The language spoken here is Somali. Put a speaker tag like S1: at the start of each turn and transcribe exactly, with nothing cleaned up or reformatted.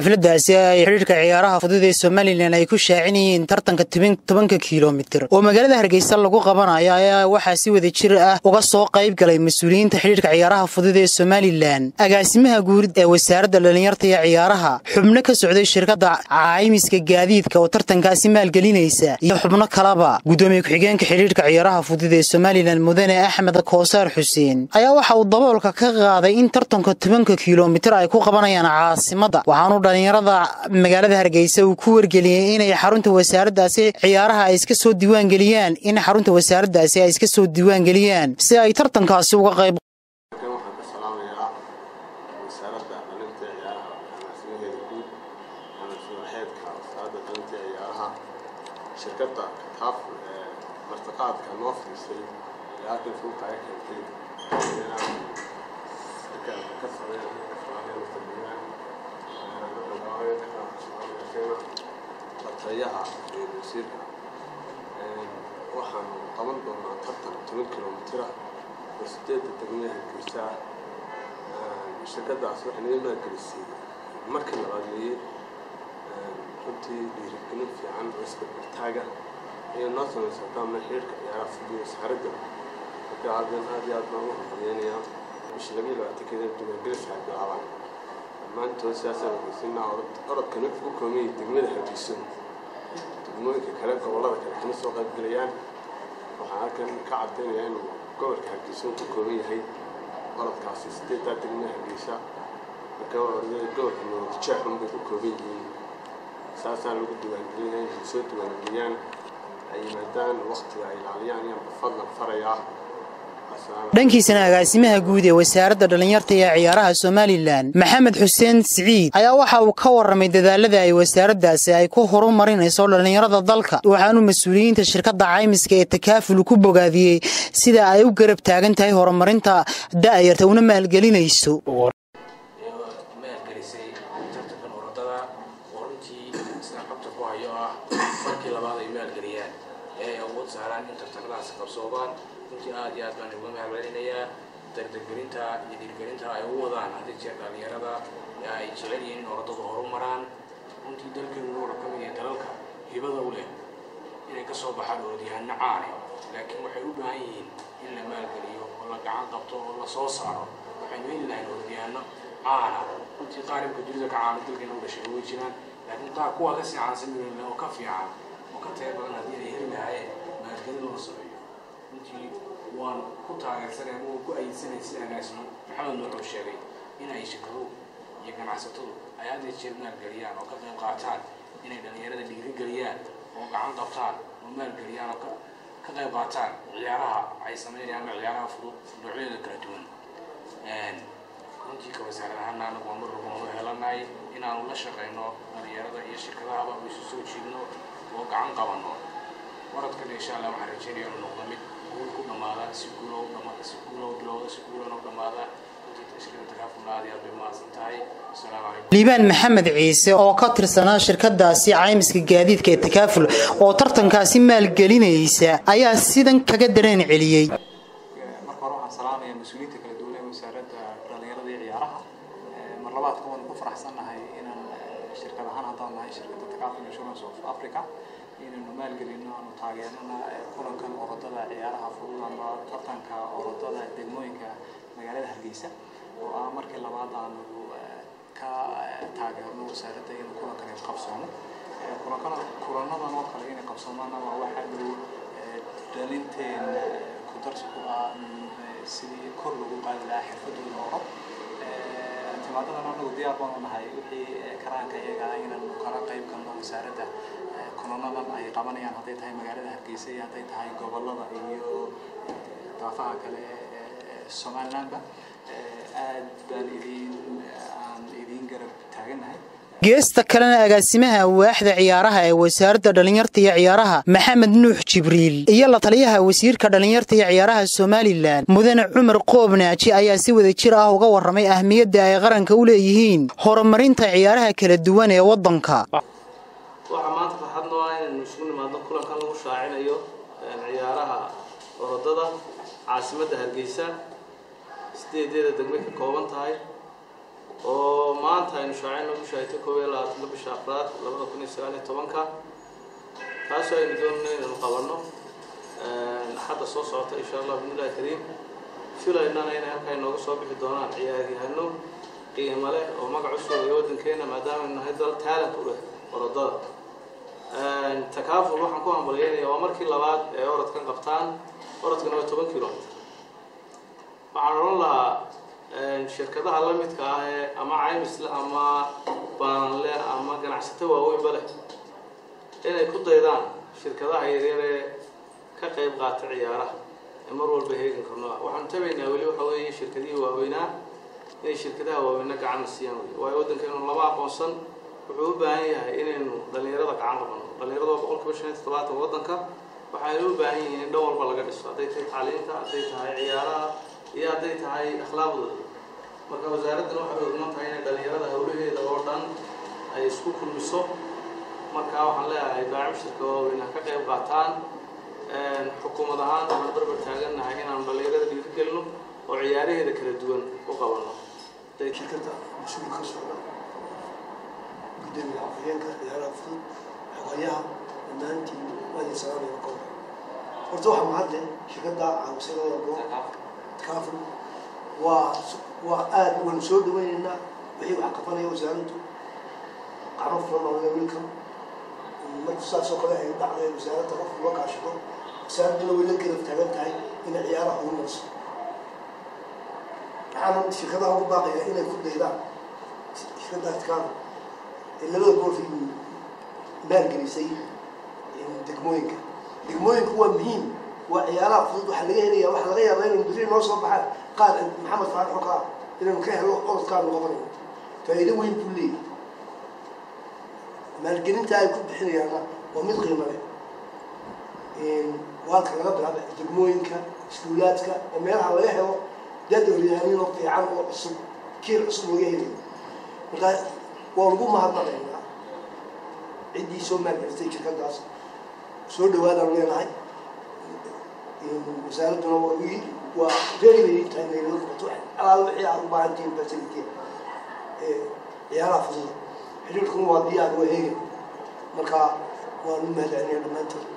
S1: xafladaasi ay xiriirka ciyaaraha fudud ee Soomaaliland ay ku shaacinayeen tartanka tobanka kiiloomitir oo magaalada Hargeysa lagu qabanayo ayaa waxa si wada jir ah uga soo qayb galay mas'uuliyiinta xiriirka ciyaaraha fudud ee Soomaaliland agaasimaha guud ee wasaaradda dhalinyarada iyo ciyaaraha xubno ka socday shirkadda caymiska gaadiidka oo tartankaasi maalgelinaysa iyo xubno kalaba gudoomiye ku-xigeenka xiriirka ciyaaraha fudud ee Soomaaliland mudane Axmed Koosar Xuseen ayaa waxa uu daboolka ka qaaday in tartanka tobanka kiiloomitir ay ku qabanayaan caasimada waxaanu dhalinyarada magaalada Hargeysa uu ku wargeliyay inay xarunta wasaaraddaasi ciyaaraha ay iska soo diiwaan galiyaan in xarunta wasaaraddaasi ay iska soo diiwaan galiyaan si ay tartankaasi uga qayb
S2: shirkadda taaf martaqaadka loo fiisay laakiin fuulka ay keentay inaan ka sameeyo tayaha ee wasiirka waxaan qaban doonaa tartan toban kiiloomitir ah oo sideed degmada Hargeysa shirkaddaas waxay naga maalgelisay markii labaad weeye runtii dhiirigelin fiican oo isbartaaga iyo noo samaysa dhammaan xiriirka ciyaaraha fudud ee wasaaradda marka aadan aad iyo aad baan u hambalyeynaya bisha laba iyo labaatankeeda diiwaangelis ay bilaabaan dhammaantood siyaasada Hargeysa orodkan wuxuu ku koobay degmada Hargeysa degmooyinka kale gobollada kale kama soo qayb galayaan waxaan halkan ka cadeynayaa inuu gobolka Hargeysa ku kooban yahay orodkaasi sideed degmada Hargeysa marka gobolka Nordjaaxun bay ku kooban yihiin ساسان لو كنت بانجليين سويت بانجليين أي مدان وقت العليان يوم بفضل فريا
S1: dhankiisana agaasimaha guud ee wasaaradda dhalinyarada iyo ciyaaraha Soomaaliland Maxamed Xuseen Saciid ayaa waxa uu ka waramay dadaalada ay wasaaraddaasi ay ku horumarinayso dhalinyarada dalka waxaanu mas'uuliyiinta shirkadda caymiska ee takaaful ku bogaadiyay sida ay u garab taagan tahay horumarinta daayarta una maalgelinayso
S3: qabsoodaan intii aad iyo aad baan uga mahadcelinayaa dardargelinta iyo dhiirigelinta ay u wadaan hadii jeer dhalinyarada ay jecel yihiin in orodada horumaraan runtii dalkeenu wuxuu ka mid yahay dalalka hibada u leh inay ka soo baxaan orodyahanno caan ah laakiin waxay u baahan yihiin in la maalgeliyo oo la gacan qabto oo la soo saaro waxaynu heli lahayn orodyahanno caan ah runtii qaaribka dunida ka caana dalkeenu u dhashay way jiraan laakiin qaar kuwa ka sii caansan yihiin oo ka fiican oo ka tayo badan haddii ay heli lahaayeen maalgelin loo sameeyo وان كنت على سنة مو كأي سنة سنة ناسمه محمد نور الشيخي هنا يشكروا يكن عسطوا هذا الشيء من الجريان وكذا قاتل هنا الجريان اللي يجري جريان وقعان قطان وما الجريان وكذا قاتل عيارها عايز سمير يعني عيارها فضو نوعين الكرتون كنت كوسارة هنا أنا بمر بمر هلا هنا ولا شغل إنه العيار ده يشكل هذا ويسوي شيء إنه وقعان قبنا ورد كل إن شاء الله محرجين يوم نقدمي كل ما هذا سكولو ما سكولو بلو سكولو نقدم هذا
S1: liibaan maxamed ciise oo ka tirsanaa shirkadaasi caymiska gaadiidka ee takaaful oo tartankaasi maalgelinaysa ayaa sidan kaga dareen celiyay
S4: marka hore waxaan salaamayaa mas'uuliyiinta kala duwan ee wasaaradda dhalinyarada iyo ciyaaraha mar labaad ka waan ku faraxsanahay inaan shirkad ahaan haddaan nahay shirkadda takaaful insurance of Africa inaynu maalgelino aanu taageerno kulankan orodada ciyaaraha fudud ama tartanka orodada degmooyinka magaalada Hargeysa oo ah markii labaad aanu ka taageerno wasaaradda in kulankan ay qabsoomo kulankan kulanadan oo kale inay qabsoomaan waa waxa uu dhalinteen ku darso ku ah sidii kor loogu qaadi lahaa xirfadooda orod timaadadan anagu diyaar baan u nahay wixii karaanka iyaga inaan kala qayb galno wasaaradda kulanadan ay qabanayaan hadday tahay magaalada Hargeysa iyo hadday tahay gobollada iyo daafaha kale Soomaaliland aad baan idin aan idin garab taaganahay
S1: geesta kalena agaasimaha waaxda ciyaaraha ee wasaaradda dhalinyarada iyo ciyaaraha Maxamed Nuux Jibriil iyo la taliyaha wasiirka dhalinyarada iyo ciyaaraha Soomaaliland mudane Cumar Qoobnaaji ayaa si wada jir ah uga waramay ahmiyadda ay qaranka u leeyihiin horumarinta ciyaaraha kala duwan ee wadanka
S5: waxa maanta farxadna waa in isugu nimaadno kulankan lagu shaacinayo ciyaaraha orodada caasimadda Hargeysa sideedeeda degmo ka kooban tahay oo maanta aynu shaacin lagu shaahitay koob iyo labaatan bisha afraad labada kun iyo sagaal iyo tobanka taasoo aynu doonayno inaynu qabanno hadda soo socota insha allah bismillahi kariim filaynana inay halkaa inooga soo bixi doonaan ciyaaryahano qiimo leh oo magac u soo iyo waddankeena maadaama aynu nahay dal talent u leh orodada takaaful waxaan ku hambalyeynaya waa markii labaad ee orodkan qabtaan orodkana waa toban kilomitr waxaan odhan lahaa shirkadaha la midka ah ee ama caymisle ama baanle ama ganacsato waaweynba leh inay ku daydaan shirkadaha yaryar ee ka qayb qaata ciyaaraha ee mar walba heegan karno waxaan tabaynaa weli waxa weeye shirkadihii waaweynaa inay shirkadaha waaweyna gacan siiyaan waayo waddankeenu lama aqoonsan wuxuu u baahan yahay inaynu dhalinyarada gacan qabano dhalinyarada waa boqolkiiba shan iyo toddobaatan waddanka waxaynu u baahan yihiin in dhan walba laga dhiso hadday tahay tacliinta hadday tahay ciyaaraha iyo hadday tahay akhlaaqdooda marka wasaaraddan waxay ogman tahay inay dhalinyarada howlaheeda oo dhan ay isku kulmiso marka waxaan leeyahay baacibshirka waaweynaha ka qayb qaataan xukuumad ahaan waxaan barbar taagannahay inaanu dhalinyarada dhiirigelino oo ciyaaraheeda kala duwan u qabanno
S6: shirkadda mas-uulka ka socda gudoomiye afhayeenka ciyaaraha fudud xogayaha dhammaantiin waadin salaamaya koob horta waxaa mahadle shirkadda caawisadooda loo takaaful waa waa aada waanu soo dhaweynaynaa wixii wax qabanaya wasaaraddu qacmo furan oo welcome marka saasoo kale ay dhacday wasaaradda qofka loo kaashado wasaaradduna way la garab taagan tahay inay ciyaaraha ugu marso waxaana shirkadaha ugu baaqaya inay ku daydaan shirkadda takaaful ee labada goolfii maalgelisay degmooyinka degmooyinku waa muhiim waa ciyaaraha fudud waxaa laga helaya waxaa laga yaabaa inaynu biri noo soo baxaan qaar maxamed faarax oo kaa inaynu ka helo orodkaanu qabanayo faa'iido weyn buu leeyahay maalgelinta ay ku bixinayaana waa mid qiimo leh waalka laga bilaaba degmooyinka iskuulaadka oo meelaha laga helo dad oryahaniin oo fiican oo cusub kiir cusub laga helayo markaa waa lagu mahadnaqaynaa ciddii soo maalgelisay shirkadaas soo dhawaadaan leenahay wasaaradduna waa reeribayay tahay inay laga qabato alaal wixii aad u baahantihiin facilitiin ciyaaraha fudud xiriirkuna waa diyaar waa heegan marka waanu mahadcelinaya dhammaantood